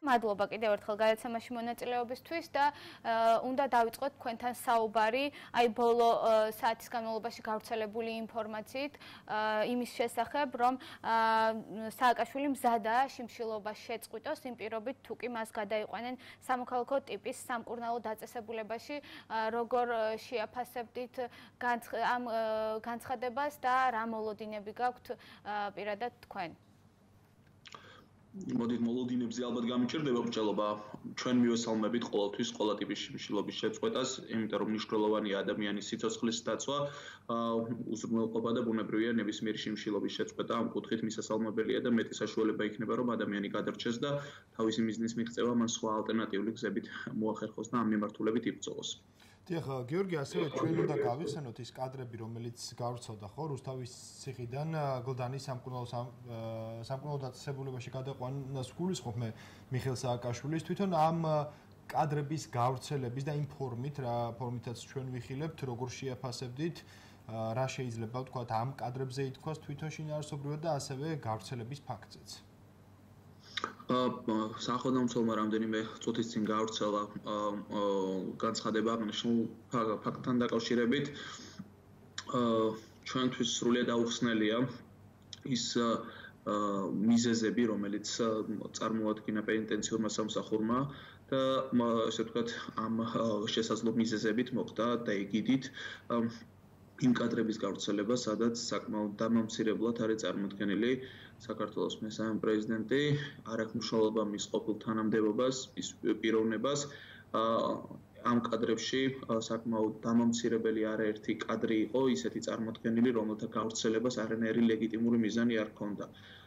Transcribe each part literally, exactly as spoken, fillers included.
მადლობა კიდევ ერთხელ გადაცემაში მონაწილეობისთვის და უნდა დავიწყოთ თქვენთან საუბარი აი ბოლო საათის განმავლობაში გავრცელებული ინფორმაციით იმის შესახებ, რომ სააკაშვილი მზადაა შიმშილობას შეწყვიტოს იმ პირობით, თუ კი მას გადაიყვანენ სამოქალაქო ტიპის სამკურნალო დაწესებულებაში, როგორ შეაფასებდით ამ განცხადებას და რა მოლოდინები გაქვთ პირადად თქვენ? მოდით მოლოდინებზე ალბათ გამიჭირდება ბრჭყალობა. ჩვენ მივესალმებით ყოველთვის ყველა ტიპის შიმშილობის შეწყვეტას, იმიტომ რომ მნიშვნელოვანია ადამიანის სიცოცხლის დაცვა, უზრუნველყოფა და ბუნებრივია ნებისმიერი შიმშილობის შეწყვეტა ამ კუთხით მისასალმებელია და მეტი საშუალება იქნება, რომ ადამიანი გადარჩეს და თავისი მიზნის მიღწევა მან სხვა ალტერნატიული გზებით მოახერხოს და ამ მიმართულებით იბრძოლოს. დიახ, გიორგი, ასევე ჩვენ უნდა გავიხსენოთ ის კადრები, რომელიც გავრცელდა ხო რუსთავის ციხიდან გლდანის სამკურნალო სამკურნალო დაწესებულებაში გადაყვანას გულისხმობ მე მიხეილ სააკაშვილის თვითონ ამ კადრების გავრცელების და იმ ფორმით, რა ფორმითაც ჩვენ ვიხილებთ, როგორ შეაფასებდით, რა შეიძლება ვთქვათ ამ კადრებზე ითქვას თვითონ შინაარსობრივად და ასევე გავრცელების ფაქტზეც. სახელმწიფო რამდენიმე წუთის წინ გავრცელა განცხადება აღნიშნულ ფაქტთან დაკავშირებით. ჩვენთვის სრულიად აუხსნელია ის მიზეზები, რომელიც წარმოადგენა პენიტენციურმა სამსახურმა და ესე ვთქვათ, ამ შესაძლო მიზეზებით მოხდა დაიგიდით იმ კადრების გავრცელება, სადაც საკმაოდ დამამცირებლად არის წარმოქმნილი საქართველოს მესამე პრეზიდენტი, არ აქვს მნიშვნელობა მის ყოფილ თანამდებობას, მის პიროვნებას. ამ კადრებში საკმაოდ დამამცირებელი არაერთი კადრი იყო, ისეთი წარმოქმნილი, რომელთა გავრცელებას არანაირი ლეგიტიმური მიზანი არ ჰქონდა.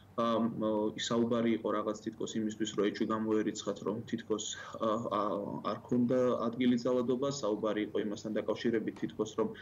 საუბარი იყო რაღაც თითქოს იმისთვის, რომ ეჭვი გამოერიცხათ, რომ თითქოს არ ჰქონდა ადგილი ძალადობა, საუბარი იყო იმასთან დაკავშირებით თითქოს, რომ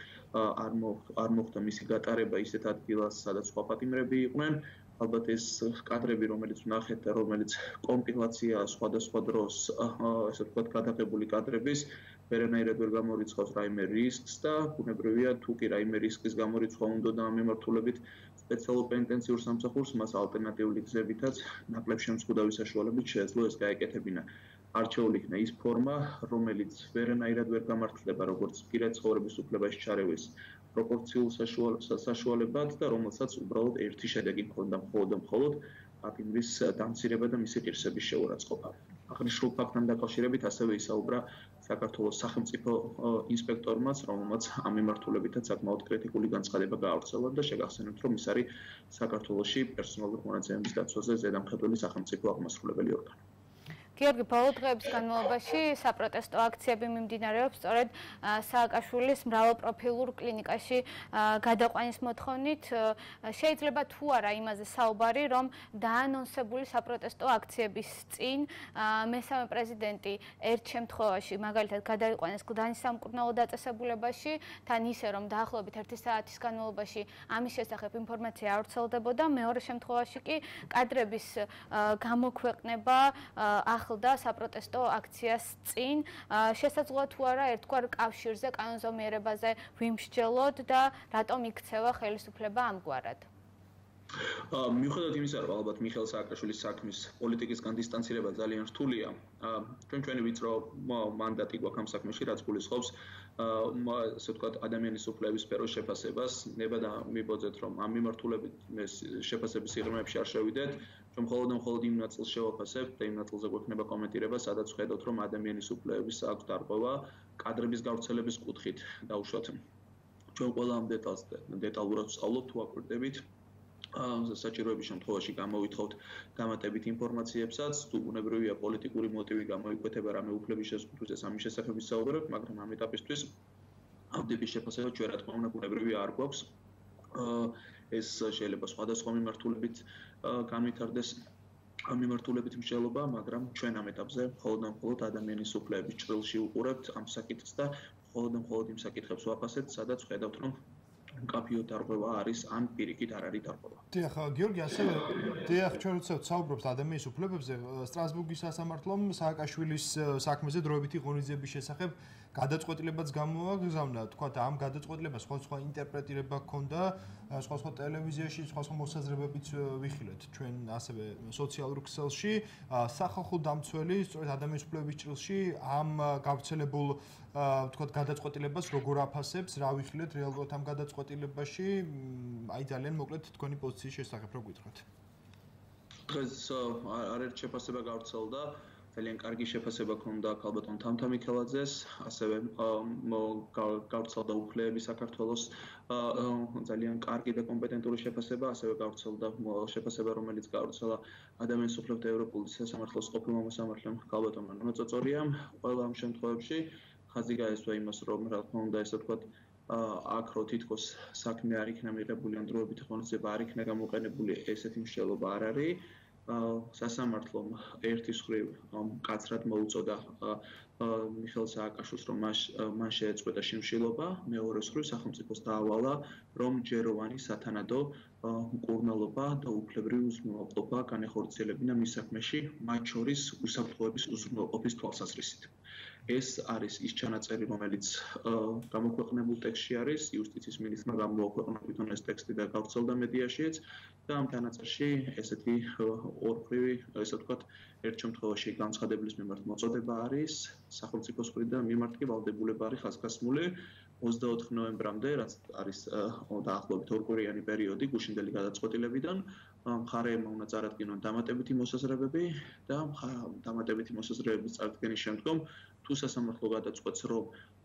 არ მოხდა მისი გატარება ისეთ ადგილას, სადაც სხვა პატიმრები იყვნენ. ალბათ ეს კადრები, რომელიც ვნახეთ და რომელიც კომპილაციაა სხვადასხვა დროს, ესე ვთქვათ, გადაღებული კადრების, ვერანაირად ვერ გამორიცხავს რაიმე რისკს და ბუნებრივია, თუ კი რაიმე რისკის გამორიცხვა უნდა ამ მიმართულებით სპეციალურ პენიტენციურ სამსახურს, მას ალტერნატიული გზებითაც ნაკლებ შემზღუდავი საშუალებით შეეძლო ეს გაეკეთებინა. არჩეული იქნა ის ფორმა, რომელიც ვერანაირად ვერ გამართლდება როგორც პირად ცხოვრების უფლებაში ჩარევის პროპორციულ საშუალებად და რომელსაც უბრალოდ ერთი შედეგი ჰქონდა მხოლოდ და მხოლოდ პატიმრის დამცირება და მისი ღირსების შეურაცხყოფა. აღნიშნულ ფაქტთან დაკავშირებით ასევე ისაუბრა საქართველოს სახელმწიფო ინსპექტორმაც, რომელმაც ამ მიმართულებითაც საკმაოდ კრიტიკული განცხადება გაავრცელა და შეგახსენებთ, რომ ის არის საქართველოში პერსონალური მონაცემების დაცვაზე ზედამხედველი სახელმწიფო აღმასრულებელი ორგანო. გიორგი, ბოლო დღეების განმავლობაში საპროტესტო აქციები მიმდინარეობს სწორედ სააკაშვილის მრავალპროფილურ კლინიკაში გადაყვანის მოთხოვნით. შეიძლება თუ არა იმაზე საუბარი, რომ დაანონსებული საპროტესტო აქციების წინ მესამე პრეზიდენტი ერთ შემთხვევაში მაგალითად გადაიყვანეს გლდანის სამკურნალო დაწესებულებაში, თან ისე რომ დაახლოებით ერთი საათის განმავლობაში ამის შესახებ ინფორმაცია არ ვრცელდებოდა, მეორე შემთხვევაში კი კადრების გამოქვეყნება ახლდა საპროტესტო აქციას წინ. შესაძლოა თუ არა ერთგვარ კავშირზე, კანონზომიერებაზე ვიმსჯელოთ და რატომ იქცევა ხელისუფლება ამგვარად? მიუხედავად იმისა, რომ ალბათ მიხეილ სააკაშვილის საქმის პოლიტიკისგან დისტანცირება ძალიან რთულია, ჩვენ ჩვენი ვიწრო მანდატი გვაქვს ამ საქმეში, რაც გულისხმობს ასე ვთქვათ, ადამიანის უფლებების სფეროს შეფასებას. ნება და მიბოძეთ, რომ ამ მიმართულებით შეფასების სიღრმეებში არ შევიდეთ. ჩვენ მხოლოდ და მხოლოდ იმ ნაწილს შევაფასებთ და იმ ნაწილზე გვექნება კომენტირება, სადაც ვხედავთ, რომ ადამიანის უფლებების აქვს დარღვევა კადრების გავრცელების კუთხით დაუშვათ. ჩვენ ყველა ამ დეტალს დეტალურად ვსწავლობთ, თუ აკვირდებით. საჭიროების შემთხვევაში გამოვითხოვთ დამატებით ინფორმაციებსაც, თუ ბუნებრივია პოლიტიკური მოტივი გამოიკვეთება რამე უფლების შეზღუდვისას ამის შესახებ ვისაუბრებთ, მაგრამ ამ ეტაპისთვის ამ ტიპის შეფასება ჩვენ რა თქმა უნდა ბუნებრივია არ გვაქვს. ეს შეიძლება სხვადასხვა მიმართულებით განვითარდეს ამ მიმართულებით მსჯელობა, მაგრამ ჩვენ ამ ეტაპზე მხოლოდ და მხოლოდ ადამიანის უფლებების ჭრილში უყურებთ ამ საკითხს და მხოლოდ და მხოლოდ იმ საკითხებს ვაფასებთ, სადაც ხედავთ, რომ კაფიო დარღვევა არის ან პირიქით არ არის დარღვევა. დიახ, გიორგი, ასევე დიახ, ჩვენ როცა ვსაუბრობთ ადამიანის უფლებებზე, სტრასბურგის სასამართლომ სააკაშვილის საქმეზე დროებითი ღონისძიების შესახებ გადაწყვეტილებაც გამოაგზავნა, თქვათ, ამ გადაწყვეტილებას სხვადასხვა ინტერპრეტირება ჰქონდა, სხვა სხვა ტელევიზიაში, სხვა სხვა მოსაზრებებიც ვიხილეთ ჩვენ ასევე სოციალურ ქსელში, სახალხო დამცველი სწორედ ადამიანის უფლებების ჭრილში ამ გავრცელებულ ვთქვათ გადაწყვეტილებას როგორ აფასებს, რა ვიხილეთ რეალურად ამ გადაწყვეტილებაში, აი ძალიან მოკლედ თქვენი პოზიციის შესახებ რო გითხრათ. დღეს არერთ შეფასება გავრცელდა, ძალიან კარგი შეფასება ჰქონდა ქალბატონ თამთა მიქელაძეს, ასევე გავრცელდა უფლებები საქართველოს ძალიან კარგი და კომპეტენტური შეფასება, ასევე გავრცელდა შეფასება, რომელიც გავრცელა ადამიანის უფლებათა ევროპული სასამართლოს ყოფილმა მოსამართლემ ქალბატონმა ნონო წოწორიამ. ყველა ამ შემთხვევებში ხაზი გაესვა იმას, რომ რა თქმა უნდა, ესე ვთქვათ, აქ რო თითქოს საქმე არ იქნა მიღებული, ან დროებითი ღონისძიება არ იქნა გამოყენებული, ესეთი მსჯელობა არ არის. სასამართლომ ერთის მხრივ მკაცრად მოუწოდა მიხეილ სააკაშვილს, რომ მან შეეწყვეტა შიმშილობა, მეორეს მხრივ სახელმწიფოს დაავალა, რომ ჯეროვანი სათანადო მკურნალობა და უფლებრივი უზრუნველყოფა განეხორციელებინა მის საქმეში, მათ შორის უსაფრთხოების უზრუნველყოფის თვალსაზრისით. ეს არის ის ჩანაწერი, რომელიც გამოქვეყნებულ ტექსტში არის, იუსტიციის მინისტრმა გამოაქვეყნა თვითონ ეს ტექსტი და გავრცელდა მედიაში და ამ ჩანაწერში ესეთი ორფრივი, ესე ვთქვათ, ერთ შემთხვევაში განცხადებლის მიმართ მოწოდება არის სახელმწიფოს მხრიდან, მიმართ კი ვალდებულება არის ხაზგასმული ოცდაოთხ ნოემბრამდე, რაც არის დაახლოებით ორკვირიანი პერიოდი გუშინდელი გადაწყვეტილებიდან, მხარეებმა უნდა წარადგინონ დამატებითი მოსაზრებები და დამატებითი მოსაზრებების წარდგენის შემდგომ თუ სასამართლო გადაწყვეტს, რომ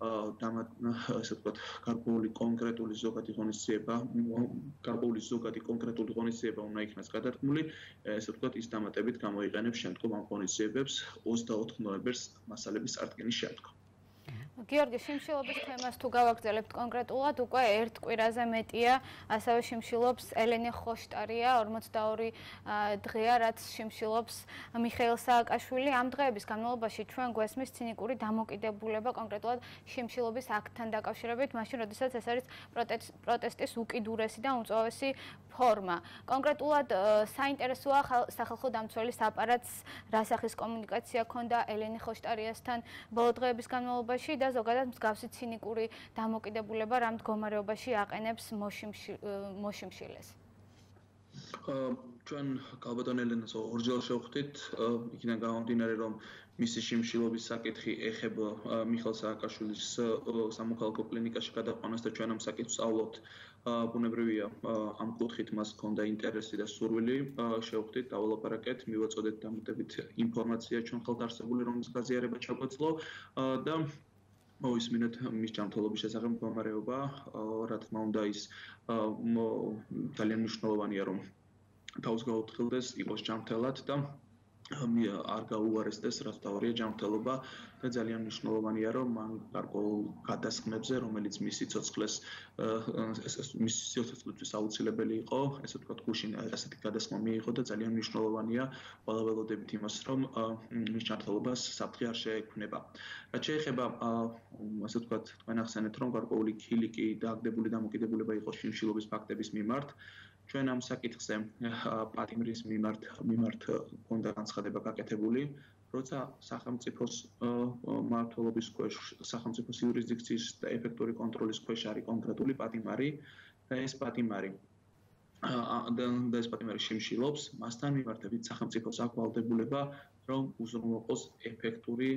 ესე ვთქვათ, გარკვეული კონკრეტული ზოგადი ღონისძიება, გარკვეული ზოგადი კონკრეტული ღონისძიება უნდა იქნას გადადგმული, ესე ვთქვათ, ის დამატებით გამოიყენებს შემდგომ ამ ღონისძიებებს ოცდაოთხ ნოემბერს მასალების წარდგენის შემდგომ. გიორგი, შიმშილობის თემას თუ გავაგრძელებთ კონკრეტულად, უკვე ერთ კვირაზე მეტია, ასევე შიმშილობს ელენე ხოშტარია, ორმოცდაორი დღეა, რაც შიმშილობს მიხეილ სააკაშვილი. ამ დღეების განმავლობაში ჩვენ გვესმის ცინიკური დამოკიდებულება კონკრეტულად შიმშილობის აქტთან დაკავშირებით, მაშინ როდესაც ეს არის პროტესტის უკიდურესი და უმწვავესი ფორმა. კონკრეტულად საინტერესოა სახალხო დამცველის აპარატს რა სახის კომუნიკაცია ჰქონდა ელენე ხოშტარიასთან ბოლო დღეების განმავლობაში და ზოგადად მსგავსი ცინიკური დამოკიდებულება რა მდგომარეობაში აყენებს მოშიმშილეს. ჩვენ ქალბატონ ელენას ორჯერ შევხვდით, იქიდან გამომდინარე, რომ მისი შიმშილობის საკითხი ეხება მიხეილ სააკაშვილის სამოქალაქო კლინიკაში გადაყვანას და ჩვენ ამ საკითხს ავловთ. ბუნებრივია, ამ კუთხით მას ჰქონდა ინტერესი და სურვილი, შევხვდით, დავალაპარაკეთ, მივაწოდეთ დამატებით ინფორმაცია ჩვენ ხელთ არსებული, რომლის გაზიარება ჩაგვეძლო და მოვისმინეთ მის ჯანმრთელობის შესახებ მდგომარეობა, რა თქმა უნდა, ის ძალიან მნიშვნელოვანია, რომ თავს გაუთხილდეს, იყოს ჯანმრთელად და არ გაუარესდეს, რაც თავია ჯანმრთელობა და ძალიან მნიშვნელოვანია, რომ მან გარკვეულ გადასხმებზე, რომელიც მისი ცოცხლეს მისი სიცოცხლისთვის აუცილებელი იყო, ესე ვთქვათ, გუშინ ასეთი გადასხმა მიიღო და ძალიან მნიშვნელოვანია ვალაველოდებით იმას, რომ მის ჯანმრთელობას საფრთხე არ შეექმნება. რაც შეეხება, ასე ვთქვათ, თქვენ ახსენეთ, რომ გარკვეული ქილიკი და აგდებული დამოკიდებულება იყო შიმშილობის ფაქტების მიმართ. ჩვენ ამ საკითხზე პატიმრის მიმართ მიმართ ჰქონდა განცხადება გაკეთებული, როცა სახელმწიფოს მმართველობის ქვეშ, სახელმწიფოს იურისდიქციის და ეფექტური კონტროლის ქვეშ არის კონკრეტული პატიმარი და ეს პატიმარი და ეს პატიმარი შიმშილობს, მასთან მიმართებით სახელმწიფოს აქვს ვალდებულება, რომ უზრუნველყოს ეფექტური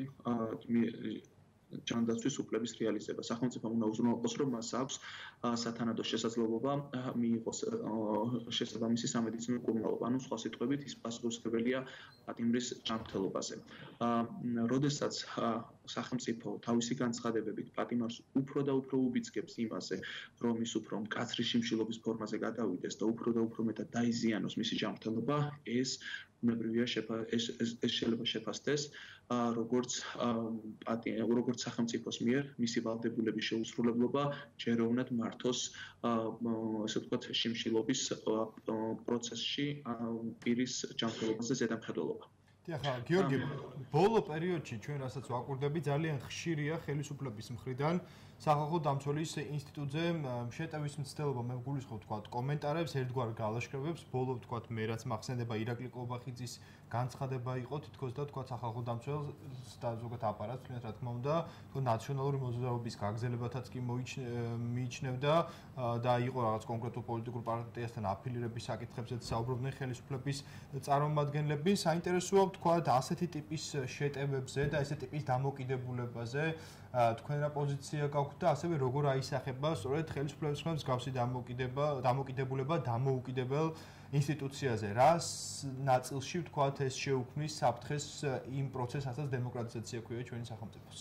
ჯანდაცვის უფლების რეალიზება. სახელმწიფომ უნდა უზრუნველყოს, რომ მას აქვს სათანადო შესაძლებლობა მიიღოს შესაბამისი სამედიცინო მკურნალობა. ანუ სხვა სიტყვებით, ის პასუხისმგებელია პატიმრის ჯანმრთელობაზე. როდესაც სახელმწიფო თავისი განცხადებებით პატიმარს უფრო და უფრო უბიძგებს იმაზე, რომ ის უფრო მკაცრი შიმშილობის ფორმაზე გადავიდეს და უფრო და უფრო მეტად დაიზიანოს მისი ჯანმრთელობა, ეს ბუნებრივია ეს ეს შეიძლება შეფასდეს როგორც როგორც სახელმწიფოს მიერ მისი ვალდებულების შეუსრულებლობა ჯეროვნად მართოს ასე ვთქვათ შიმშილობის პროცესში პირის ჯანმრთელობაზე ზედამხედველობა. ხა გიორგი ბოლო პერიოდში ჩვენ რასაც ვაკვირდები ძალიან ხშირია ხელისუფლების მხრიდან სახალხო დამცველის ინსტიტუტზე შეტევის მცდელობა მე ვგულისხმობ თქვა კომენტარებს ერთგვარ გალაშქრებებს ბოლო თქვა მე რაც მახსენდება ირაკლი კობახიძის განცხადება იყო თითქოს და თქვა სახალხო დამცველს და ზოგადად აპარატს თუნდაც რა თქმა უნდა თქო ნაციონალური მოძრაობის გაგზელებათაც კი მიიჩნევდა და იყო რაღაც კონკრეტულ პოლიტიკურ პარტიასთან აფილირების საკითხებზეც საუბრობდნენ ხელისუფლების წარმომადგენლები საინტერესოა თქვა ასეთი ტიპის შეტევებზე და ესეთი ტიპის დამოკიდებულებაზე თქვენ რა პოზიცია გაქვთ და ასევე როგორ აისახება სწორედ ხელისუფლების მიერ მსგავსი დამოკიდება დამოკიდებულება დამოუკიდებელ ინსტიტუციაზე რას ნაწილში თქვა ეს შეუქმნის საფრთხეს იმ პროცესასაც დემოკრატიზაცია ქვია ჩვენი სახელმწიფოს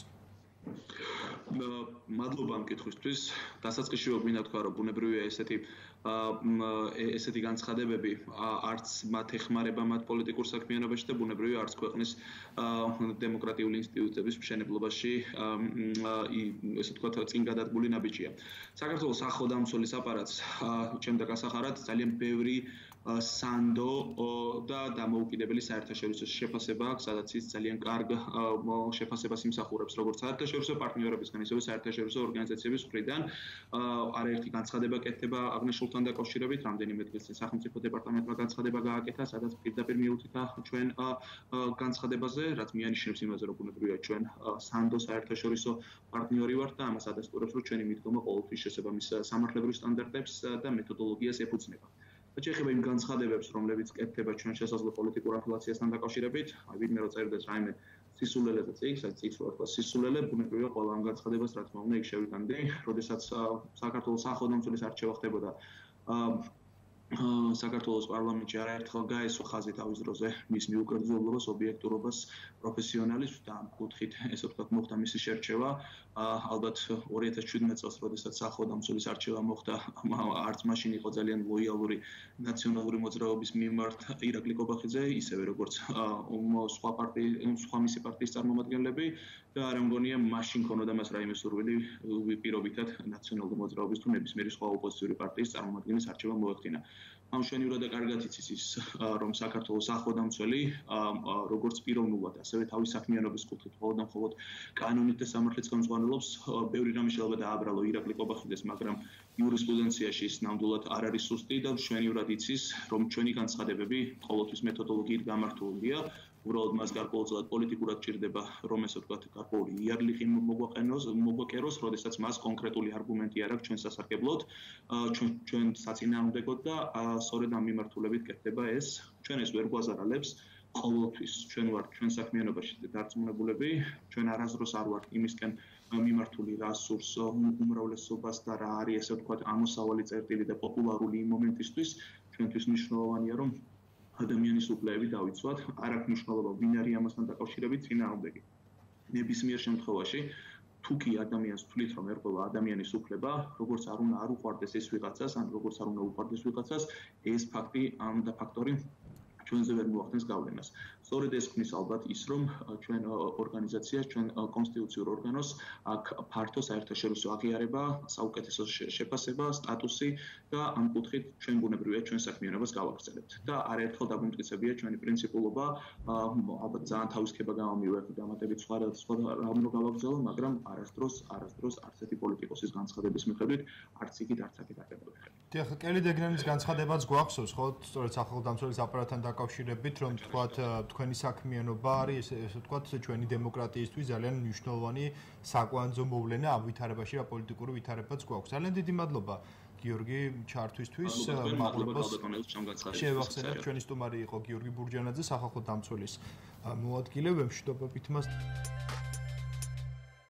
მადლობა ამ კითხვისთვის დასაწყისში გვინდა თქვა რომ ბუნებრივია ესეთი ესეთი განცხადებები არც მათ ეხმარება მათ პოლიტიკურ საქმიანობაში და ბუნებრივია არც ქვეყნის დემოკრატიული ინსტიტუტების მშენებლობაში ესე ვთქვათ წინ გადადგმული ნაბიჯია საქართველოს სახალხო დამცველის აპარატს ჩემთან გასახარად ძალიან ბევრი სანდო და დამოუკიდებელი საერთაშორისო შეფასება აქვს, სადაც ის ძალიან კარგ შეფასებას იმსახურებს, როგორც საერთაშორისო პარტნიორებისგან, ისევე საერთაშორისო ორგანიზაციების მხრიდან. არაერთი განცხადება კეთდება აღნიშნულთან დაკავშირებით, რამდენიმე დღის წინ სახელმწიფო დეპარტამენტმა განცხადება გააკეთა, სადაც პირდაპირ მიუთითა ჩვენ განცხადებაზე, რაც მიანიშნებს იმაზე, რომ ბუნებრივია ჩვენ სანდო საერთაშორისო პარტნიორი ვართ და ამას ადასტურებს, რომ ჩვენი მიდგომა ყოველთვის შესაბამის სამართლებრივ სტანდარტებს და მეთოდოლოგიას ეფუძნება. შეეხება იმ განცხადებებს, რომლებიც კეთდება ჩვენ შესაძლო პოლიტიკურ აფილაციასთან დაკავშირებით, აი ვინმე რო წერდეს რაიმე სისულელეზე წიგნს, აი წიგნს რო თქვა სისულელე, ბუნებრივია ყველა ამ განცხადებას რა თქმა უნდა იქ შევიტანდი, როდესაც საქართველოს სახალხო დამცველის არჩევა ხდებოდა საქართველოს პარლამენტში არაერთხელ გაესვა ხაზი თავის დროზე მის მიუკერძოვლობას, ობიექტურობას, პროფესიონალიზმს და ამ კუთხით ესე ვთქვათ მოხდა მისი შერჩევა. ალბათ ორი ათას შვიდმეტ წელს, როდესაც სახალხო დამცველის არჩევა მოხდა, არც მაშინ იყო ძალიან ლოიალური ნაციონალური მოძრაობის მიმართ ირაკლი კობახიძე, ისევე როგორც სხვა პარტიის, სხვა მისი პარტიის წარმომადგენლები და არ მგონია მაშინ ქონოდა მას რაიმე სურვილი პირობითად ნაციონალური მოძრაობის თუ ნებისმიერი სხვა ოპოზიციური პარტიის წარმომადგენლის არჩევა მოეხდინა. ამ შენივრად და კარგად იცის ის, რომ საქართველოს სახალხო დამცველი როგორც პიროვნულად, ასევე თავის საქმიანობის კუთხით მხოლოდ და მხოლოდ კანონით და სამართლით ხელმძღვანელობს, ბევრი რამე შეიძლება დააბრალო ირაკლი კობახიძეს, მაგრამ იურისპრუდენციაში ის ნამდვილად არ არის სუსტი და მშვენივრად იცის, რომ ჩვენი განცხადებები ყოველთვის მეთოდოლოგიით გამართულია. უბრალოდ მას გარკვეულწილად პოლიტიკურად ჭირდება, რომ ესე ვთქვათ, გარკვეული იარლიხი მოგვაყენოს, მოგვაკეროს, როდესაც მას კონკრეტული არგუმენტი არ აქვს ჩვენ სასარგებლოდ, ჩვენ ჩვენ საწინააღმდეგოდ და სწორედ ამ მიმართულებით კეთდება ეს. ჩვენ ეს ვერ გვაზარალებს. ყოველთვის ჩვენ ვართ ჩვენ საქმიანობაში დარწმუნებულები, ჩვენ არასდროს არ ვართ იმისკენ მიმართული რა სურს უმრავლესობას და რა არის ესე ვთქვათ ამოსავალი წერტილი და პოპულარული იმ მომენტისთვის, ჩვენთვის მნიშვნელოვანია რომ ადამიანის უფლებები დავიცვათ, არ აქვს მნიშვნელობა ვინ არის ამასთან დაკავშირებით წინააღმდეგი. ნებისმიერ შემთხვევაში თუ კი ადამიანს თვლით რომ ერყვა ადამიანის უფლება, როგორც არ უნდა არ უყვარდეს ეს ვიღაცას, ან როგორც არ უნდა უყვარდეს ვიღაცას, ეს ფაქტი ამ და ფაქტორი ჩვენზე ვერ მოახდენს გავლენას. სწორედ ეს ქმნის ალბათ ის, რომ ჩვენ ორგანიზაციას, ჩვენ კონსტიტუციურ ორგანოს აქ ფართო საერთაშორისო აღიარება, საუკეთესო შეფასება, სტატუსი და ამ კუთხით ჩვენ ბუნებრივია ჩვენ საქმიანობას გავაგრძელებთ. და არაერთხელ დაგვიმტკიცებია ჩვენი პრინციპულობა, ალბათ ძალიან თავისქება გამომივერთ დამატებით სხვა სხვა რამ რო გავაგრძელო, მაგრამ არასდროს, არასდროს არც ერთი პოლიტიკოსის განცხადების მიხედვით, არც იქით არც აქეთ არ გადავიხადე. დიახ, კელი დეგრენის განცხადებაც გვახსოვს, ხო, სწორედ სახალხო დამცველის აპარატთან დაკავშირებით, რომ თქვათ თქვენი საქმიანობა არის ესე ვთქვათ ჩვენი დემოკრატიისთვის ძალიან მნიშვნელოვანი საკვანძო მოვლენა ამ ვითარებაში რა პოლიტიკური ვითარებაც გვაქვს. ძალიან დიდი მადლობა გიორგი ჩართვისთვის. მადლობას შევახსენებ ჩვენი სტუმარი იყო გიორგი ბურჯანაძე, სახალხო დამცველის მოადგილე. ვემშვიდობებით მას.